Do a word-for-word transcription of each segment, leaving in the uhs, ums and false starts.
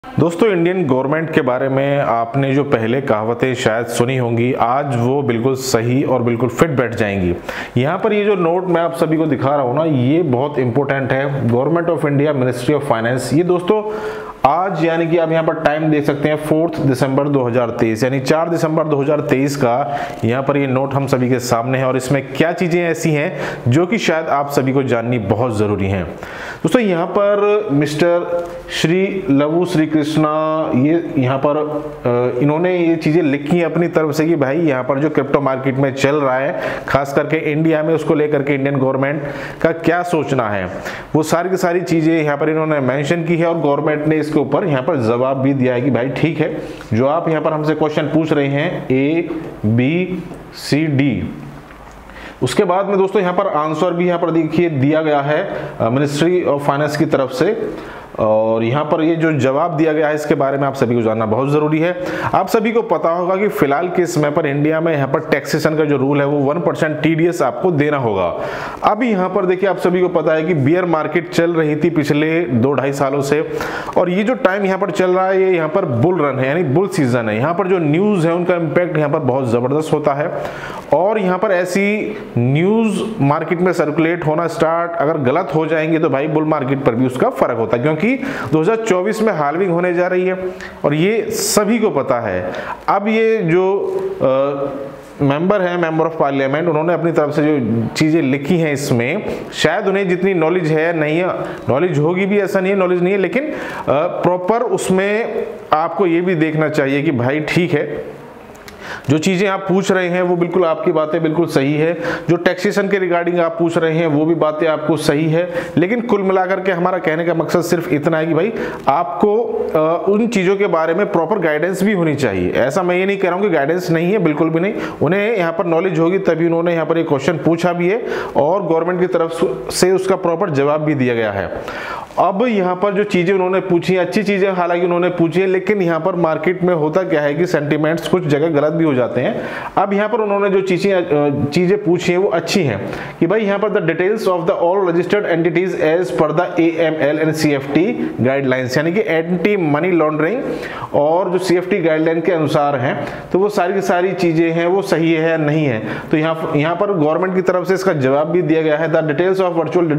दोस्तों, Indian government के बारे में आपने जो पहले कहावतें शायद सुनी होंगी, आज वो बिल्कुल सही और बिल्कुल फिट बैठ जाएंगी। यहाँ पर ये जो नोट मैं आप सभी को दिखा रहा हूँ ना, ये बहुत इंपॉर्टेंट है। Government of India, ministry of finance, ये दोस्तों आज यानी कि आप यहाँ पर टाइम देख सकते हैं फोर्थ दिसंबर दो हज़ार तेईस, यानी चार दिसंबर दो हज़ार तेईस का यहाँ पर ये नोट हम सभी के सामने है। और इसमें क्या चीज़ें ऐसी हैं जो कि शायद आप सभी को जाननी बहुत ज़रूरी हैं। दोस्तों, यहाँ पर मिस्टर श्री लवु श्री कृष्णा, ये यहाँ पर इन्होंने ये चीज़ें लिखी हैं अपनी तरफ से कि भाई यहाँ पर जो क्रिप्टो मार्केट में चल रहा है, खास करके इंडिया में, उसको लेकर के इंडियन गवर्नमेंट का क्या सोचना है, वो सारी की सारी चीज़ें यहाँ पर इन्होंने मेंशन की है। और गवर्नमेंट ने इसके ऊपर यहाँ पर जवाब भी दिया है कि भाई ठीक है, जो आप यहाँ पर हमसे क्वेश्चन पूछ रहे हैं ए बी सी डी, उसके बाद में दोस्तों यहाँ पर आंसर भी यहाँ पर देखिए दिया गया है मिनिस्ट्री ऑफ फाइनेंस की तरफ से। और यहाँ पर ये जो जवाब दिया गया है, इसके बारे में आप सभी को जानना बहुत ज़रूरी है। आप सभी को पता होगा कि फिलहाल के समय पर इंडिया में यहाँ पर टैक्सेशन का जो रूल है वो वन परसेंट टीडीएस आपको देना होगा। अब यहाँ पर देखिए, आप सभी को पता है कि बियर मार्केट चल रही थी पिछले दो ढाई सालों से, और ये जो टाइम यहाँ पर चल रहा है, ये यहाँ पर बुल रन है, यानी बुल सीजन है। यहाँ पर जो न्यूज़ है उनका इम्पैक्ट यहाँ पर बहुत ज़बरदस्त होता है। और यहाँ पर ऐसी न्यूज़ मार्केट में सर्कुलेट होना स्टार्ट अगर गलत हो जाएंगे तो भाई बुल मार्केट पर भी उसका फर्क होता है, क्योंकि दो हज़ार चौबीस में हाल्विंग होने जा रही है और ये सभी को पता है। अब ये जो आ, मेंबर है, मेंबर ऑफ पार्लियामेंट, उन्होंने अपनी तरफ से जो चीज़ें लिखी हैं इसमें, शायद उन्हें जितनी नॉलेज है नहीं है, नॉलेज होगी भी, ऐसा नहीं है नॉलेज नहीं है, लेकिन प्रॉपर उसमें आपको ये भी देखना चाहिए कि भाई ठीक है, जो चीज़ें आप पूछ रहे हैं वो बिल्कुल आपकी बातें बिल्कुल सही है, जो टैक्सेशन के रिगार्डिंग आप पूछ रहे हैं वो भी बातें आपको सही है। लेकिन कुल मिलाकर के हमारा कहने का मकसद सिर्फ इतना है कि भाई आपको आ, उन चीज़ों के बारे में प्रॉपर गाइडेंस भी होनी चाहिए। ऐसा मैं ये नहीं कह रहा हूँ कि गाइडेंस नहीं है, बिल्कुल भी नहीं, उन्हें यहाँ पर नॉलेज होगी तभी उन्होंने यहाँ पर एक क्वेश्चन पूछा भी है और गवर्नमेंट की तरफ से उसका प्रॉपर जवाब भी दिया गया है। अब यहाँ पर जो चीज़ें उन्होंने पूछी, अच्छी चीज़ें हालांकि उन्होंने पूछी है, लेकिन यहाँ पर मार्केट में होता क्या है कि सेंटिमेंट्स कुछ जगह गलत भी हो जाते हैं। अब यहाँ पर उन्होंने जो चीज़ें चीज़ें पूछी हैं वो अच्छी हैं कि भाई यहाँ पर the details of the all registered entities as per the A M L and C F T guidelines, यानी कि एंटी मनी लॉन्ड्रिंग और जो सी एफ टी गाइडलाइन के अनुसार हैं, तो वो सारी की सारी चीज़ें हैं वो सही है या नहीं है। तो यहाँ यहाँ पर गवर्नमेंट की तरफ से इसका जवाब भी दिया गया है। The details of virtual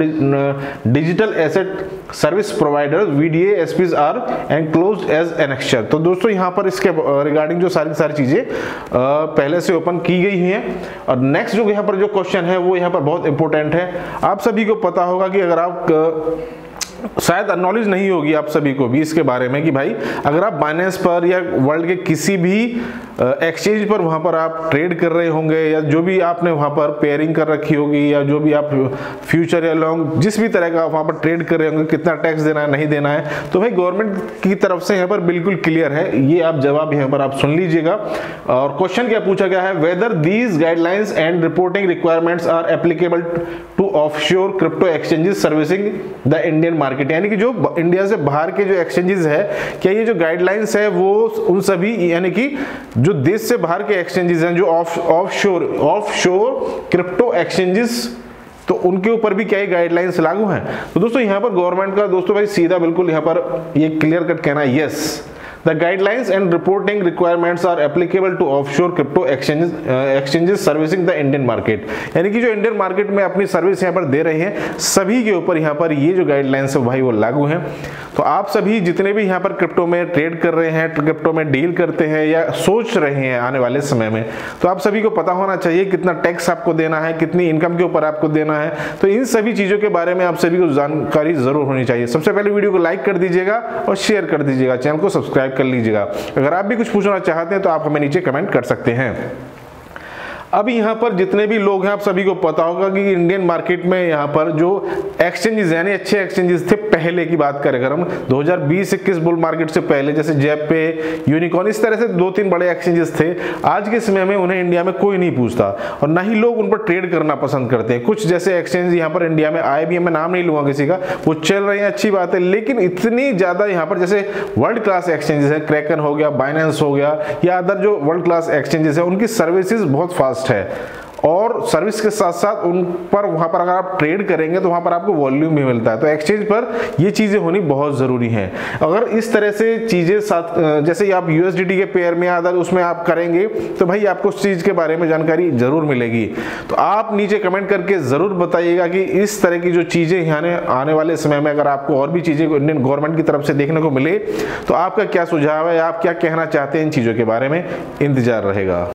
digital asset service provider V D A S Ps are enclosed as annexure. तो दोस्तों यहाँ पर इसके रिगार्डिंग जो सारी सारी चीज़ें पहले से ओपन की गई हैं। और नेक्स्ट जो यहाँ पर जो क्वेश्चन है वो यहाँ पर बहुत इंपॉर्टेंट है। आप सभी को पता होगा कि अगर आप शायद नॉलेज नहीं होगी आप सभी को भी इसके बारे में कि भाई अगर आप बाइनेंस पर या वर्ल्ड के किसी भी एक्सचेंज पर वहाँ पर आप ट्रेड कर रहे होंगे, या जो भी आपने वहाँ पर पेयरिंग कर रखी होगी, या जो भी आप फ्यूचर या लॉन्ग जिस भी तरह का वहाँ पर ट्रेड कर रहे होंगे, कितना टैक्स देना है नहीं देना है, तो भाई गवर्नमेंट की तरफ से यहाँ पर बिल्कुल क्लियर है। ये आप जवाब यहाँ पर आप सुन लीजिएगा। और क्वेश्चन क्या पूछा गया है, whether these guidelines and reporting requirements are applicable to offshore crypto exchanges servicing the Indian market, यानी कि जो इंडिया से बाहर के जो एक्सचेंजेस है, क्या ये जो गाइडलाइंस है वो उन सभी, यानी कि जो देश से बाहर के एक्सचेंजेस हैं, जो of offshore offshore crypto exchanges, तो उनके ऊपर भी क्या ये गाइडलाइंस लागू हैं। तो दोस्तों यहाँ पर गवर्नमेंट का दोस्तों भाई सीधा बिल्कुल यहाँ पर ये क्लियर कट कहना है, yes The guidelines and reporting requirements are applicable to offshore crypto exchanges uh, exchanges servicing the Indian market, यानी कि जो इंडियन मार्केट में अपनी सर्विस यहाँ पर दे रहे हैं सभी के ऊपर यहाँ पर ये जो गाइडलाइंस है भाई वो लागू हैं। तो आप सभी जितने भी यहाँ पर क्रिप्टो में ट्रेड कर रहे हैं, क्रिप्टो में डील करते हैं या सोच रहे हैं आने वाले समय में, तो आप सभी को पता होना चाहिए कितना टैक्स आपको देना है, कितनी इनकम के ऊपर आपको देना है। तो इन सभी चीज़ों के बारे में आप सभी को जानकारी जरूर होनी चाहिए। सबसे पहले वीडियो को लाइक कर दीजिएगा और शेयर कर दीजिएगा, चैनल को सब्सक्राइब कर लीजिएगा। अगर आप भी कुछ पूछना चाहते हैं तो आप हमें नीचे कमेंट कर सकते हैं। अब यहाँ पर जितने भी लोग हैं आप सभी को पता होगा कि इंडियन मार्केट में यहाँ पर जो एक्सचेंजेस यानी अच्छे एक्सचेंजेस थे, पहले की बात करें अगर हम दो हज़ार बीस इक्कीस बुल मार्केट से पहले, जैसे जेप पे, यूनिकॉर्न, इस तरह से दो तीन बड़े एक्सचेंजेस थे। आज के समय में उन्हें इंडिया में कोई नहीं पूछता और ना ही लोग उन पर ट्रेड करना पसंद करते हैं। कुछ जैसे एक्सचेंज यहाँ पर इंडिया में आए भी हैं, मैं नाम नहीं लूँगा किसी का, वो चल रहे हैं, अच्छी बात है, लेकिन इतनी ज़्यादा यहाँ पर जैसे वर्ल्ड क्लास एक्सचेंजेस है, क्रैकन हो गया, बाइनेंस हो गया, या अदर जो वर्ल्ड क्लास एक्सचेंजेस है, उनकी सर्विसेज बहुत फास्ट है और सर्विस के साथ साथ उन पर वहां पर अगर आप ट्रेड करेंगे तो वहां पर आपको वॉल्यूम भी मिलता है। तो एक्सचेंज पर ये चीजें होनी बहुत जरूरी है। अगर इस तरह से चीजें साथ जैसे आप यूएसडीटी के पेयर में अगर उसमें आप करेंगे तो भाई आपको उस चीज के बारे में जानकारी जरूर मिलेगी। तो आप नीचे कमेंट करके जरूर बताइएगा कि इस तरह की जो चीजें यहाँ आने वाले समय में अगर आपको और भी चीजें इंडियन गवर्नमेंट की तरफ से देखने को मिले तो आपका क्या सुझाव है, आप क्या कहना चाहते हैं इन चीजों के बारे में। इंतजार रहेगा।